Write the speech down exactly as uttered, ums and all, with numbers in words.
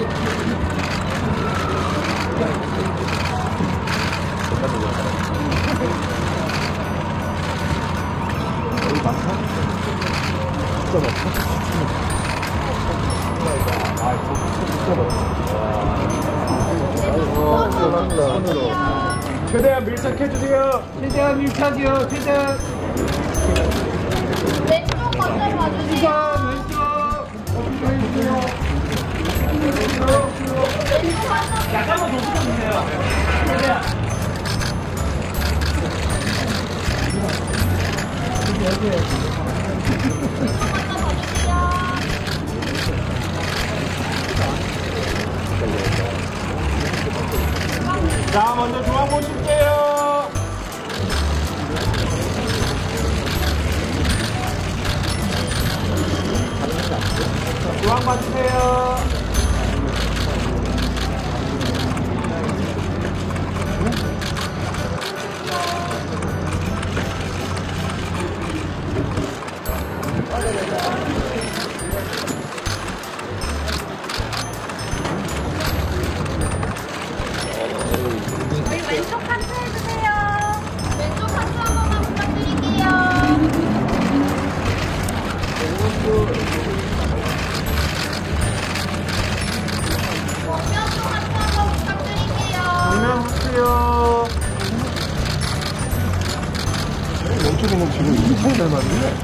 여기 많다? 진짜 많다? 아, 진짜 많다. 최대한 밀착해주세요. 최대한 밀착이요. 최대한. 왼쪽 먼저 봐주세요. 약간만 더 붙여주세요. 최대한. 자, 먼저 중앙 보실게요. 중앙 봐주세요. 왼쪽 한수 해주세요. 왼쪽 한수 한 번만 부탁드릴게요. 정면 쪽 한수 한 번 부탁드릴게요. 정면 하세요. 멈춰보면 지금 이 차이 닮았는데?